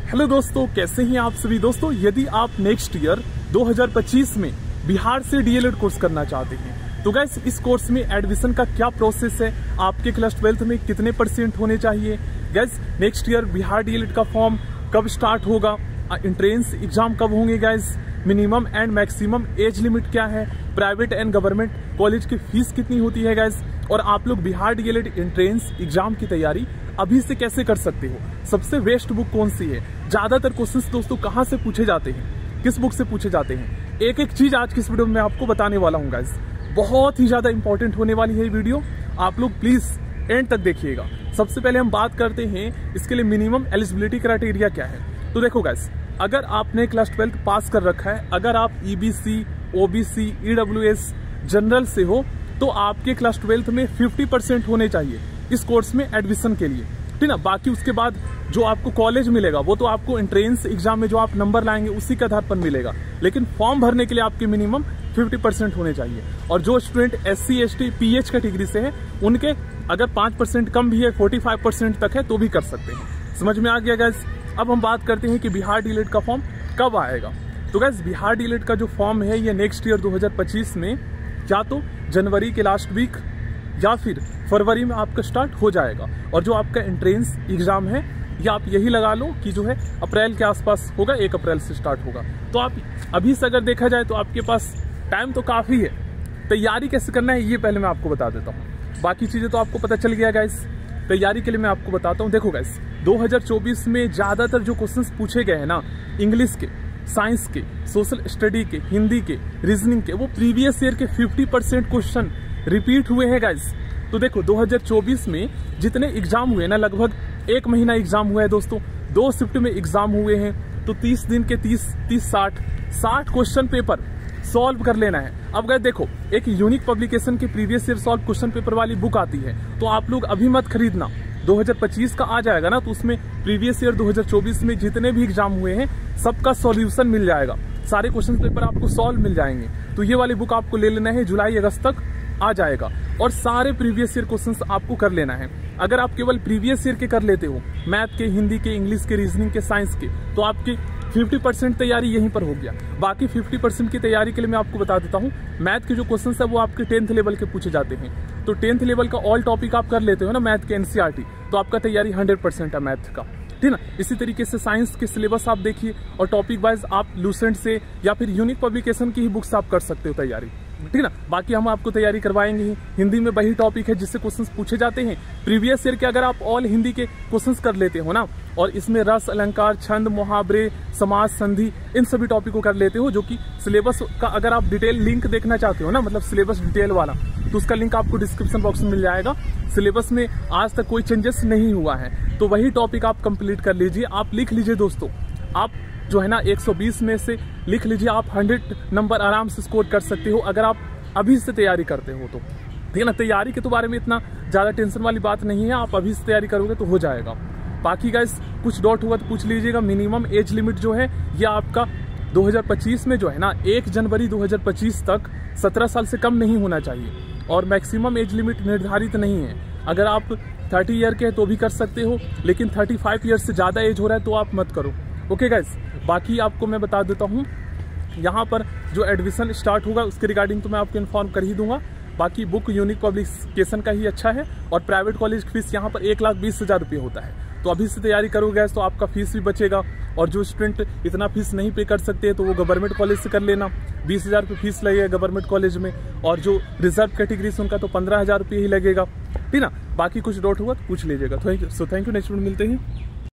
Hello दोस्तों, कैसे हैं आप सभी दोस्तों। यदि आप नेक्स्ट ईयर 2025 में बिहार से डीएलएड कोर्स करना चाहते हैं तो गाइस इस कोर्स में एडमिशन का क्या प्रोसेस है, आपके क्लास 12th में कितने % होने चाहिए, guys next year Bihar DElEd का फॉर्म कब स्टार्ट होगा, एंट्रेंस एग्जाम कब होंगे guys, minimum and maximum age limit क्या है, प्राइवेट एंड गवर्नमेंट कॉलेज की फीस कितनी होती है गाइस, और आप लोग बिहार डीएलएड एंट्रेंस एग्जाम की तैयारी अभी से कैसे कर सकते हो, सबसे बेस्ट बुक कौन सी है, ज्यादातर क्वेश्चंस दोस्तों कहां से पूछे जाते हैं, किस बुक से पूछे जाते हैं, एक एक चीज आज की इस वीडियो में आपको बताने वाला हूं गाइस। बहुत ही ज्यादा इंपॉर्टेंट होने वाली है ये वीडियो, आप लोग प्लीज एंड तक देखिएगा। सबसे पहले हम बात करते हैं इसके लिए मिनिमम एलिजिबिलिटी क्राइटेरिया क्या है। तो देखो गाइस, अगर आपने क्लास 12th पास कर रखा है, अगर आप ईबीसी, ओबीसी, ईडब्ल्यूएस जनरल से हो तो आपके क्लास 12th में 50% होने चाहिए इस कोर्स में एडमिशन के लिए, ठीक ना। बाकी उसके बाद जो आपको कॉलेज मिलेगा वो तो आपको एंट्रेंस एग्जाम में जो आप नंबर लाएंगे उसी के आधार पर मिलेगा, लेकिन फॉर्म भरने के लिए आपके मिनिमम 50% होने चाहिए। और जो student SC, ST, PH category से है उनके अगर 5% कम भी है, 45% तक है तो भी कर सकते हैं। समझ में आ गया गाइस। अब हम बात करते हैं कि बिहार डीएलएड का फॉर्म कब आएगा। तो गाइस बिहार डीएलएड का जो फॉर्म है ये नेक्स्ट ईयर 2025 में या तो जनवरी के लास्ट वीक या फिर फरवरी में आपका स्टार्ट हो जाएगा। और जो आपका एंट्रेंस एग्जाम है या आप यही लगा लो कि जो है अप्रैल के आसपास होगा, 1 अप्रैल से स्टार्ट होगा। तो आप अभी से अगर देखा जाए तो आपके पास टाइम तो काफी है। तैयारी कैसे करना है ये पहले मैं आपको बता देता हूँ, बाकी चीजें तो आपको पता चल गया गाइस। तैयारी के लिए मैं आपको बताता हूँ। देखो गाइस 2024 में ज्यादातर जो क्वेश्चंस पूछे गए हैं ना, इंग्लिश के, साइंस के, सोशल स्टडी के, हिंदी के, रीजनिंग के, वो प्रीवियस ईयर के 50% क्वेश्चन रिपीट हुए हैं गाइस। तो देखो 2024 में जितने एग्जाम हुए ना, लगभग 1 महीना एग्जाम हुआ है दोस्तों, 2 शिफ्ट में एग्जाम हुए हैं, तो 30 दिन के 60 क्वेश्चन पेपर सॉल्व कर लेना है। अब गाइस देखो, एक यूनिक पब्लिकेशन के previous year solve question paper वाली बुक आती है, तो आप लोग अभी मत खरीदना, 2025 का आ जाएगा ना तो उसमें प्रीवियस ईयर 2024 में जितने भी एग्जाम हुए हैं सबका सॉल्यूशन मिल जाएगा, सारे क्वेश्चन पेपर आपको सॉल्व मिल जाएंगे। तो ये वाली बुक आपको ले लेना है, जुलाई अगस्त तक आ जाएगा, और सारे प्रीवियस ईयर क्वेश्चंस आपको कर लेना है। अगर आप केवल प्रीवियस ईयर के कर लेते हो, मैथ के, हिंदी के, इंग्लिश के, रीजनिंग के, साइंस के, तो आपकी 50% तैयारी यहीं पर हो गया। बाकी 50% की तैयारी के लिए मैं आपको बता देता हूँ, मैथ के जो क्वेश्चन है वो आपके 10th लेवल के पूछे जाते हैं। तो 10th लेवल का ऑल टॉपिक आप कर लेते हो ना मैथ के, NCERT, तो आपका तैयारी 100% है मैथ का, ठीक ना। इसी तरीके से साइंस के सिलेबस आप देखिए, और टॉपिक वाइज आप लूसेंट से या फिर यूनिक पब्लिकेशन की ही बुक्स आप कर सकते हो तैयारी, ठीक ना। बाकी हम आपको तैयारी करवाएंगे ही। हिंदी में वही टॉपिक है जिससे क्वेश्चंस पूछे जाते हैं प्रीवियस ईयर के, अगर आप ऑल हिंदी के क्वेश्चंस कर लेते हो ना, और इसमें रस, अलंकार, छंद, मुहावरे, समाज, संधि, इन सभी टॉपिक को कर लेते हो, जो कि सिलेबस का अगर आप डिटेल लिंक देखना चाहते हो ना, मतलब सिलेबस डिटेल वाला, तो उसका लिंक आपको डिस्क्रिप्शन बॉक्स में मिल जाएगा। सिलेबस में आज तक कोई चेंजेस नहीं हुआ है, तो वही टॉपिक आप कंप्लीट कर लीजिए। आप लिख लीजिए दोस्तों, आप जो है ना 120 में से लिख लीजिए, आप 100 नंबर आराम से स्कोर कर सकते हो अगर आप अभी से तैयारी करते हो तो, ठीक है ना। तैयारी के तो बारे में इतना ज्यादा टेंशन वाली बात नहीं है, आप अभी से तैयारी करोगे तो हो जाएगा। बाकी गाइस कुछ डाउट हुआ तो पूछ लीजिएगा। मिनिमम एज लिमिट जो है ये आपका 2025 में जो है ना 1 जनवरी 2025 तक 17 साल से कम नहीं होना चाहिए, और मैक्सिमम एज लिमिट निर्धारित नहीं है। अगर आप 30 ईयर के हैं तो भी कर सकते हो, लेकिन 35 ईयर से ज्यादा एज हो रहा है तो आप मत करो। ओके गाइस, बाकी आपको मैं बता देता हूँ, यहाँ पर जो एडमिशन स्टार्ट होगा उसके रिगार्डिंग तो मैं आपको इन्फॉर्म कर ही दूंगा। बाकी बुक यूनिक पब्लिकेशन का ही अच्छा है, और प्राइवेट कॉलेज की फीस यहाँ पर 1,20,000 रुपये होता है। तो अभी से तैयारी करोगे तो आपका फीस भी बचेगा, और जो स्टूडेंट इतना फीस नहीं पे कर सकते तो वो गवर्नमेंट कॉलेज से कर लेना, 20,000 रुपये फीस लगेगा गवर्नमेंट कॉलेज में, और जो रिजर्व कैटेगरी से उनका तो 15,000 रुपये ही लगेगा, ठीक ना। बाकी कुछ डाउट हुआ तो पूछ लीजिएगा। Thank you. नेक्स्ट वीडियो मिलते हैं।